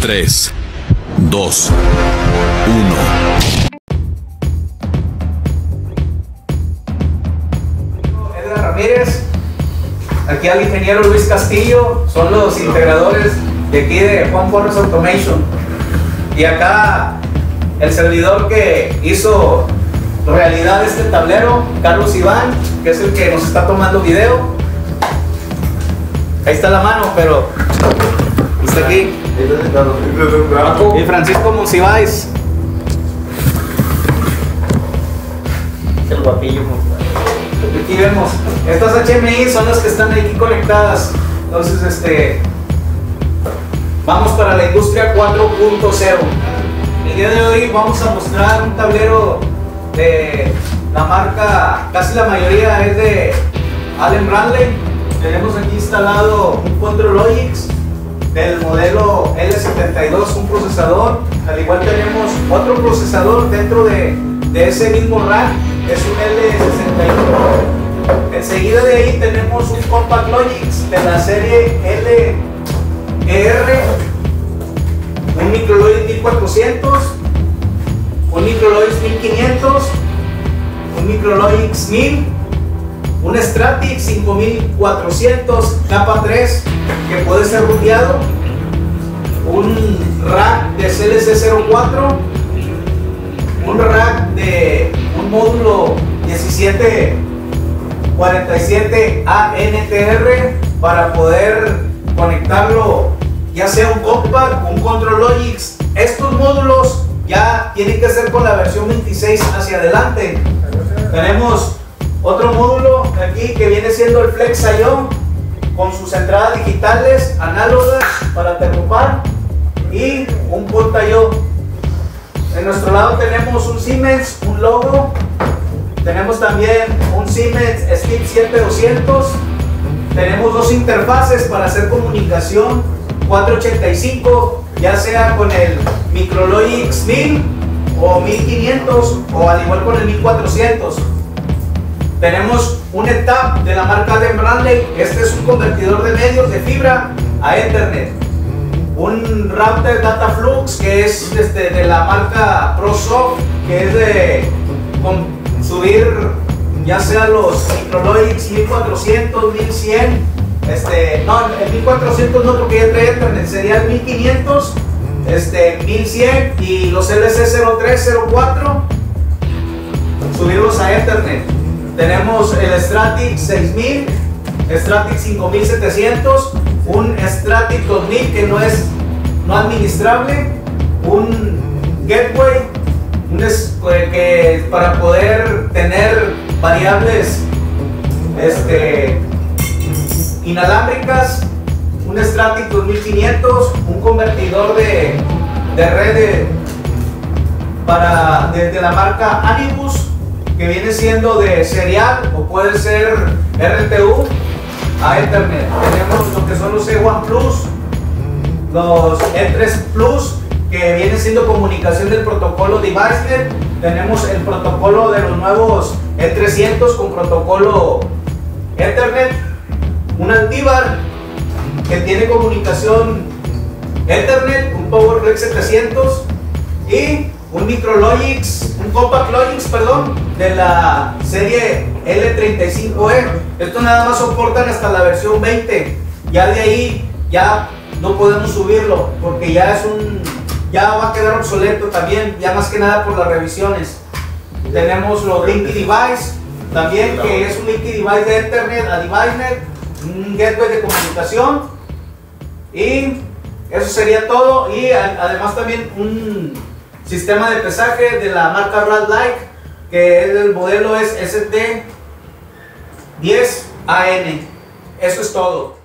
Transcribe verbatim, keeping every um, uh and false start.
tres, dos, uno. Edgar Ramírez, aquí al ingeniero Luis Castillo, son los integradores de aquí de Juan Porras Automation. Y acá el servidor que hizo realidad este tablero, Carlos Iván, que es el que nos está tomando video. Ahí está la mano, pero está aquí. Y Francisco Monsiváis, el guapillo. aquí vemos, estas H M I son las que están aquí conectadas. Entonces, este, vamos para la industria cuatro punto cero. El día de hoy vamos a mostrar un tablero de la marca, casi la mayoría es de Allen Bradley. Tenemos aquí instalado un ControlLogix del modelo L setenta y dos, un procesador. Al igual tenemos otro procesador dentro de, de ese mismo rack, es un L sesenta y uno. Enseguida de ahí tenemos un CompactLogix de la serie L E R, un MicroLogix mil cuatrocientos, un MicroLogix mil quinientos, un MicroLogix mil, un Stratix cinco mil cuatrocientos capa tres que puede ser ruteado, un rack de C L C cero cuatro, un rack de un módulo diecisiete cuarenta y siete A N T R para poder conectarlo ya sea un compact o un ControlLogix. Estos módulos ya tienen que ser con la versión veintiséis hacia adelante. Tenemos otro módulo aquí que viene siendo el Flex I O con sus entradas digitales análogas para termopar y un Pult I O. En nuestro lado tenemos un Siemens, un logo. Tenemos también un Siemens STIP siete doscientos. Tenemos dos interfaces para hacer comunicación cuatrocientos ochenta y cinco, ya sea con el MicroLogix mil o mil quinientos o al igual con el mil cuatrocientos. Tenemos un E T A P de la marca Allen Bradley. Este es un convertidor de medios de fibra a Ethernet. Un router Dataflux que es este, de la marca ProSoft, que es de con, subir ya sea los MicroLogix mil cuatrocientos, mil cien. Este, no, el mil cuatrocientos no, porque ya trae Ethernet, sería el mil quinientos, este, mil cien y los L C cero tres, cero cuatro, subirlos a Ethernet. Tenemos el Stratix seis mil, Stratix cinco mil setecientos, un Stratix dos mil que no es no administrable, un Gateway, un es, que para poder tener variables este, inalámbricas, un Stratix dos mil quinientos, un convertidor de, de red de, para, de, de la marca Anibus, que viene siendo de serial o puede ser R T U a Ethernet. Tenemos lo que son los E uno Plus, los E tres Plus, que viene siendo comunicación del protocolo DeviceNet. Tenemos el protocolo de los nuevos E trescientos con protocolo Ethernet, un Antivar que tiene comunicación Ethernet, un PowerFlex setecientos y un MicroLogix, un CompactLogix, perdón, de la serie L treinta y cinco E. Esto nada más soportan hasta la versión veinte. Ya de ahí ya no podemos subirlo porque ya es un, ya va a quedar obsoleto también, ya más que nada por las revisiones. Tenemos los Linky Device también, que es un Linky Device de Ethernet a DeviceNet, un gateway de comunicación, y eso sería todo. Y además también un sistema de pesaje de la marca Radlike, que el modelo es S T diez A N. Eso es todo.